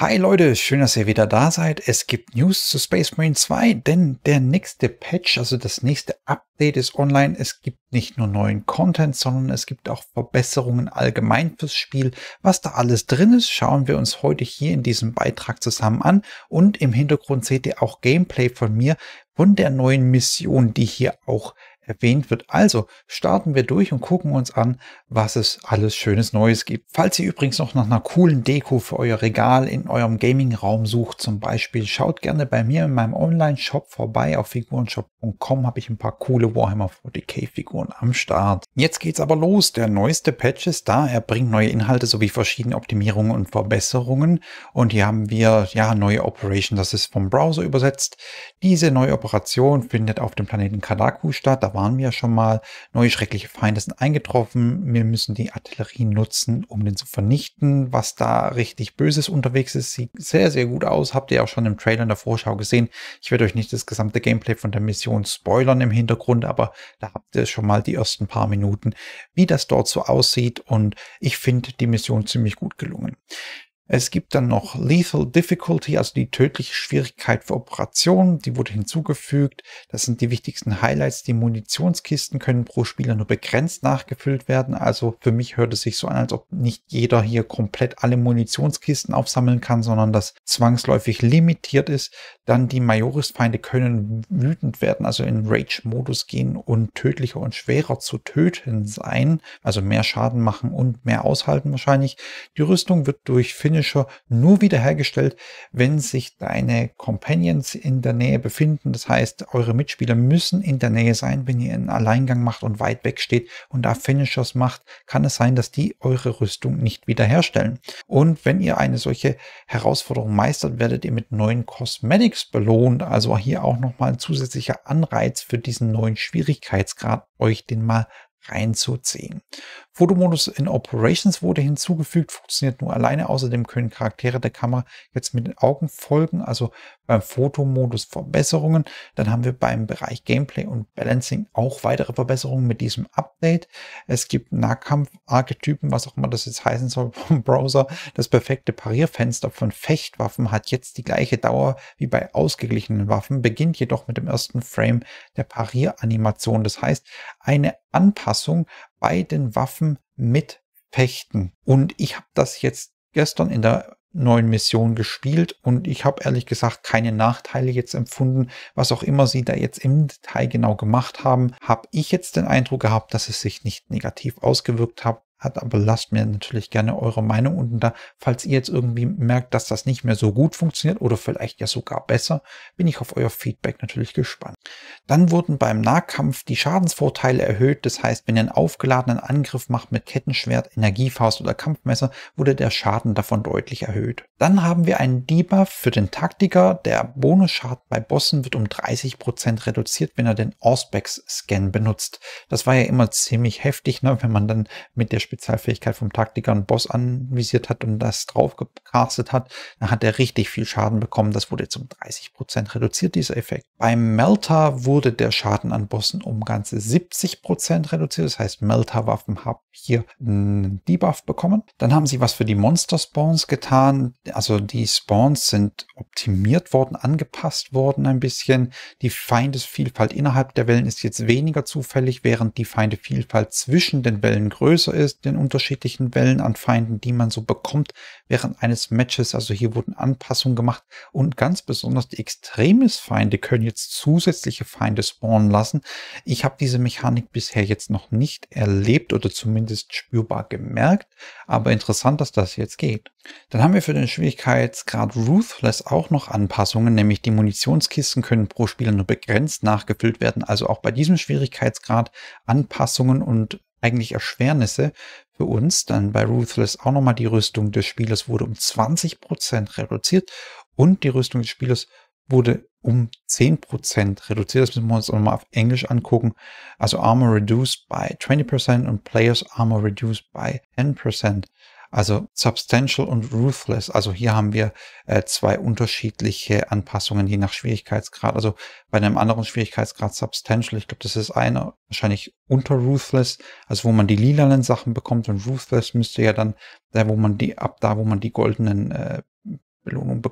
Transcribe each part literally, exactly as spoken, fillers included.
Hi Leute, schön, dass ihr wieder da seid. Es gibt News zu Space Marine zwei, denn der nächste Patch, also das nächste Update ist online. Es gibt nicht nur neuen Content, sondern es gibt auch Verbesserungen allgemein fürs Spiel. Was da alles drin ist, schauen wir uns heute hier in diesem Beitrag zusammen an. Und im Hintergrund seht ihr auch Gameplay von mir von der neuen Mission, die hier auch erwähnt wird. Also starten wir durch und gucken uns an, was es alles schönes Neues gibt. Falls ihr übrigens noch nach einer coolen Deko für euer Regal in eurem Gaming-Raum sucht zum Beispiel, schaut gerne bei mir in meinem Online-Shop vorbei. Auf figurenshop punkt com habe ich ein paar coole Warhammer vierzig K Figuren am Start. Jetzt geht's aber los. Der neueste Patch ist da. Er bringt neue Inhalte sowie verschiedene Optimierungen und Verbesserungen. Und hier haben wir ja neue Operation. Das ist vom Browser übersetzt. Diese neue Operation findet auf dem Planeten Kadaku statt. Da waren wir ja schon mal. Neue schreckliche Feinde sind eingetroffen. Wir müssen die Artillerie nutzen, um den zu vernichten. Was da richtig Böses unterwegs ist, sieht sehr, sehr gut aus. Habt ihr auch schon im Trailer in der Vorschau gesehen. Ich werde euch nicht das gesamte Gameplay von der Mission spoilern im Hintergrund, aber da habt ihr schon mal die ersten paar Minuten, wie das dort so aussieht. Und ich finde die Mission ziemlich gut gelungen. Es gibt dann noch Lethal Difficulty, also die tödliche Schwierigkeit für Operationen, die wurde hinzugefügt. Das sind die wichtigsten Highlights. Die Munitionskisten können pro Spieler nur begrenzt nachgefüllt werden. Also für mich hört es sich so an, als ob nicht jeder hier komplett alle Munitionskisten aufsammeln kann, sondern das zwangsläufig limitiert ist. Dann die Majoris-Feinde können wütend werden, also in Rage-Modus gehen und tödlicher und schwerer zu töten sein. Also mehr Schaden machen und mehr aushalten wahrscheinlich. Die Rüstung wird durch Finisher nur wiederhergestellt, wenn sich deine Companions in der Nähe befinden. Das heißt, eure Mitspieler müssen in der Nähe sein, wenn ihr einen Alleingang macht und weit weg steht und da Finishers macht, kann es sein, dass die eure Rüstung nicht wiederherstellen. Und wenn ihr eine solche Herausforderung meistert, werdet ihr mit neuen Cosmetics belohnt. Also hier auch nochmal ein zusätzlicher Anreiz für diesen neuen Schwierigkeitsgrad, euch den mal reinzuziehen. Fotomodus in Operations wurde hinzugefügt, funktioniert nur alleine. Außerdem können Charaktere der Kamera jetzt mit den Augen folgen, also beim Fotomodus Verbesserungen. Dann haben wir beim Bereich Gameplay und Balancing auch weitere Verbesserungen mit diesem Update. Es gibt Nahkampf-Archetypen, was auch immer das jetzt heißen soll vom Browser. Das perfekte Parierfenster von Fechtwaffen hat jetzt die gleiche Dauer wie bei ausgeglichenen Waffen, beginnt jedoch mit dem ersten Frame der Parieranimation. Das heißt, eine Anpassung bei den Waffen mit Fechten. Und ich habe das jetzt gestern in der neuen Mission gespielt und ich habe ehrlich gesagt keine Nachteile jetzt empfunden. Was auch immer sie da jetzt im Detail genau gemacht haben, habe ich jetzt den Eindruck gehabt, dass es sich nicht negativ ausgewirkt hat. Hat, aber lasst mir natürlich gerne eure Meinung unten da. Falls ihr jetzt irgendwie merkt, dass das nicht mehr so gut funktioniert oder vielleicht ja sogar besser, bin ich auf euer Feedback natürlich gespannt. Dann wurden beim Nahkampf die Schadensvorteile erhöht. Das heißt, wenn ihr einen aufgeladenen Angriff macht mit Kettenschwert, Energiefaust oder Kampfmesser, wurde der Schaden davon deutlich erhöht. Dann haben wir einen Debuff für den Taktiker. Der Bonusschaden bei Bossen wird um dreißig Prozent reduziert, wenn er den Auspex-Scan benutzt. Das war ja immer ziemlich heftig, ne, wenn man dann mit der Spezialfähigkeit vom Taktiker einen Boss anvisiert hat und das drauf gecastet hat, dann hat er richtig viel Schaden bekommen. Das wurde jetzt um dreißig Prozent reduziert, dieser Effekt. Beim Melter wurde der Schaden an Bossen um ganze siebzig Prozent reduziert. Das heißt, Melter-Waffen haben hier einen Debuff bekommen. Dann haben sie was für die Monster-Spawns getan. Also die Spawns sind optimiert worden, angepasst worden ein bisschen. Die Feindesvielfalt innerhalb der Wellen ist jetzt weniger zufällig, während die Feindevielfalt zwischen den Wellen größer ist, den unterschiedlichen Wellen an Feinden, die man so bekommt während eines Matches. Also hier wurden Anpassungen gemacht und ganz besonders die Extremis-Feinde können jetzt zusätzliche Feinde spawnen lassen. Ich habe diese Mechanik bisher jetzt noch nicht erlebt oder zumindest spürbar gemerkt, aber interessant, dass das jetzt geht. Dann haben wir für den Schwierigkeitsgrad Ruthless auch noch Anpassungen, nämlich die Munitionskisten können pro Spieler nur begrenzt nachgefüllt werden. Also auch bei diesem Schwierigkeitsgrad Anpassungen und eigentlich Erschwernisse für uns. Dann bei Ruthless auch nochmal die Rüstung des Spielers wurde um zwanzig Prozent reduziert und die Rüstung des Spielers wurde um zehn Prozent reduziert. Das müssen wir uns auch nochmal auf Englisch angucken. Also Armor reduced by twenty percent und Players Armor reduced by ten percent. Also Substantial und Ruthless. Also hier haben wir äh, zwei unterschiedliche Anpassungen je nach Schwierigkeitsgrad. Also bei einem anderen Schwierigkeitsgrad Substantial, ich glaube, das ist einer wahrscheinlich unter Ruthless, also wo man die lilanen Sachen bekommt, und Ruthless müsste ja dann da, wo man die, ab da, wo man die goldenen äh,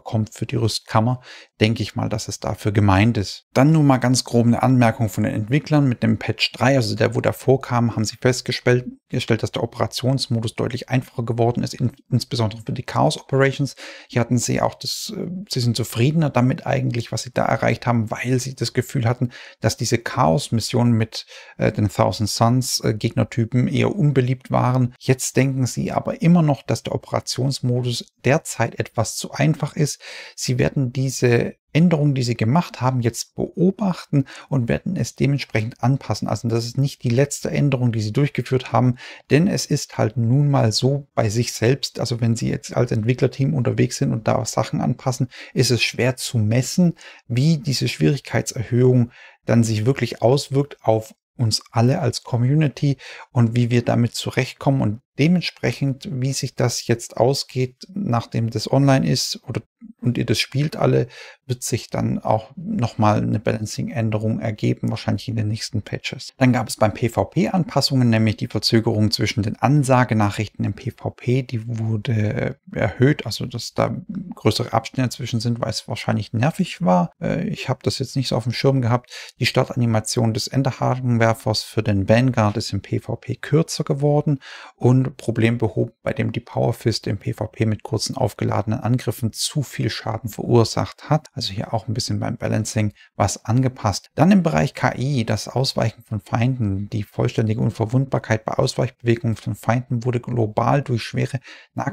kommt für die Rüstkammer, denke ich mal, dass es dafür gemeint ist. Dann nur mal ganz grob eine Anmerkung von den Entwicklern mit dem Patch drei, also der, wo davor kam, haben sie festgestellt, dass der Operationsmodus deutlich einfacher geworden ist, in, insbesondere für die Chaos Operations. Hier hatten sie auch das, sie sind zufriedener damit eigentlich, was sie da erreicht haben, weil sie das Gefühl hatten, dass diese Chaos-Missionen mit äh, den Thousand Suns äh, Gegnertypen eher unbeliebt waren. Jetzt denken sie aber immer noch, dass der Operationsmodus derzeit etwas zu einfach ist. Sie werden diese Änderungen, die sie gemacht haben, jetzt beobachten und werden es dementsprechend anpassen. Also das ist nicht die letzte Änderung, die sie durchgeführt haben, denn es ist halt nun mal so bei sich selbst, also wenn sie jetzt als Entwicklerteam unterwegs sind und da Sachen anpassen, ist es schwer zu messen, wie diese Schwierigkeitserhöhung dann sich wirklich auswirkt auf uns alle als Community und wie wir damit zurechtkommen und dementsprechend, wie sich das jetzt ausgeht, nachdem das online ist oder und ihr das spielt alle, wird sich dann auch nochmal eine Balancing-Änderung ergeben, wahrscheinlich in den nächsten Patches. Dann gab es beim PvP Anpassungen, nämlich die Verzögerung zwischen den Ansagenachrichten im PvP, die wurde erhöht, also dass da größere Abstände zwischen sind, weil es wahrscheinlich nervig war. Ich habe das jetzt nicht so auf dem Schirm gehabt. Die Startanimation des Enderhakenwerfers für den Vanguard ist im PvP kürzer geworden und Problem behoben, bei dem die Power Fist im PvP mit kurzen aufgeladenen Angriffen zu viel Schaden verursacht hat. Also hier auch ein bisschen beim Balancing was angepasst. Dann im Bereich K I, das Ausweichen von Feinden. Die vollständige Unverwundbarkeit bei Ausweichbewegungen von Feinden wurde global durch schwere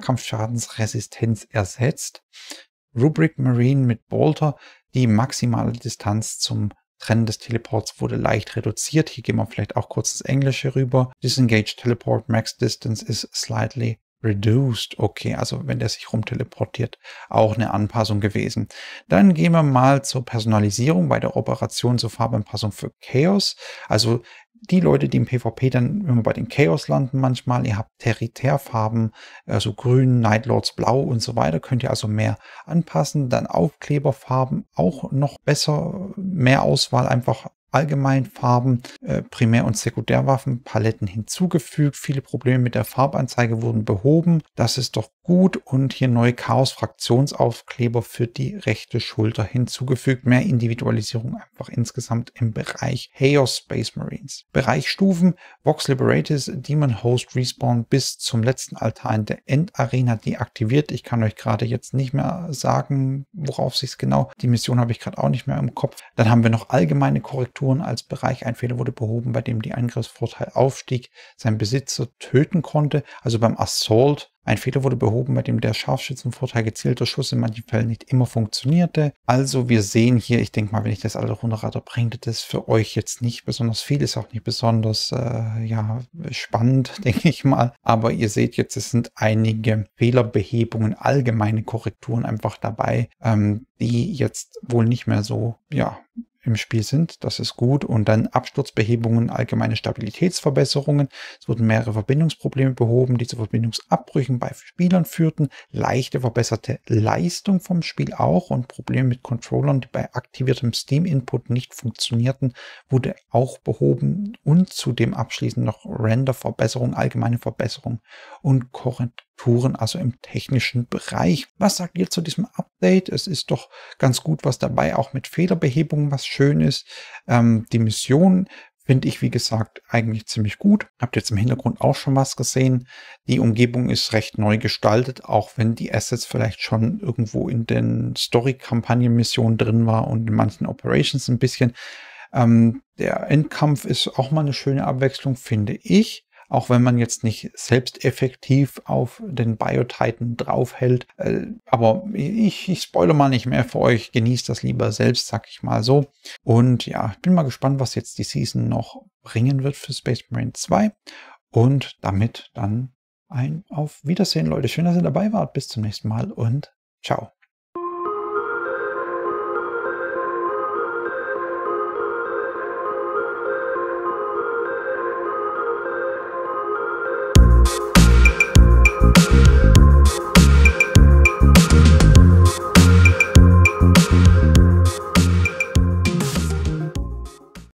Nahkampfschadensresistenz ersetzt. Rubric Marine mit Bolter, die maximale Distanz zum Trennen des Teleports wurde leicht reduziert. Hier gehen wir vielleicht auch kurz ins Englische rüber. Disengage Teleport Max Distance is slightly reduced. Okay, also wenn der sich rumteleportiert, auch eine Anpassung gewesen. Dann gehen wir mal zur Personalisierung bei der Operation zur Farbanpassung für Chaos. Also die Leute, die im PvP dann, wenn wir bei den Chaos landen manchmal, ihr habt Territärfarben, also grün, Nightlords blau und so weiter, könnt ihr also mehr anpassen. Dann Aufkleberfarben auch noch besser, mehr Auswahl, einfach allgemein Farben, äh, Primär- und Sekundärwaffen, Paletten hinzugefügt. Viele Probleme mit der Farbanzeige wurden behoben. Das ist doch gut. Und hier neue Chaos-Fraktionsaufkleber für die rechte Schulter hinzugefügt. Mehr Individualisierung einfach insgesamt im Bereich Chaos Space Marines. Bereich Stufen, Vox Liberatis, Demon Host Respawn bis zum letzten Altar in der Endarena deaktiviert. Ich kann euch gerade jetzt nicht mehr sagen, worauf sich es genau, die Mission habe ich gerade auch nicht mehr im Kopf. Dann haben wir noch allgemeine Korrekturen als Bereich. Ein Fehler wurde behoben, bei dem die Angriffsvorteil aufstieg, sein Besitzer töten konnte. Also beim Assault. Ein Fehler wurde behoben, bei dem der Scharfschützenvorteil gezielter Schuss in manchen Fällen nicht immer funktionierte. Also wir sehen hier, ich denke mal, wenn ich das alle runterrate, bringt das für euch jetzt nicht besonders viel, ist auch nicht besonders äh, ja, spannend, denke ich mal. Aber ihr seht jetzt, es sind einige Fehlerbehebungen, allgemeine Korrekturen einfach dabei, ähm, die jetzt wohl nicht mehr so, ja, im Spiel sind. Das ist gut. Und dann Absturzbehebungen, allgemeine Stabilitätsverbesserungen. Es wurden mehrere Verbindungsprobleme behoben, die zu Verbindungsabbrüchen bei Spielern führten. Leichte verbesserte Leistung vom Spiel auch und Probleme mit Controllern, die bei aktiviertem Steam-Input nicht funktionierten, wurde auch behoben. Und zudem abschließend noch Render-Verbesserung, allgemeine Verbesserung und Korrekturen, also im technischen Bereich. Was sagt ihr zu diesem Update? Es ist doch ganz gut was dabei, auch mit Fehlerbehebungen, was schön ist. Ähm, die Mission finde ich, wie gesagt, eigentlich ziemlich gut. Habt jetzt im Hintergrund auch schon was gesehen. Die Umgebung ist recht neu gestaltet, auch wenn die Assets vielleicht schon irgendwo in den Story-Kampagnen-Missionen drin war und in manchen Operations ein bisschen. Ähm, der Endkampf ist auch mal eine schöne Abwechslung, finde ich. Auch wenn man jetzt nicht selbst effektiv auf den Bio-Titan draufhält. Äh, aber ich, ich spoilere mal nicht mehr für euch. Genießt das lieber selbst, sag ich mal so. Und ja, ich bin mal gespannt, was jetzt die Season noch bringen wird für Space Marine zwei. Und damit dann ein Auf Wiedersehen, Leute. Schön, dass ihr dabei wart. Bis zum nächsten Mal und ciao.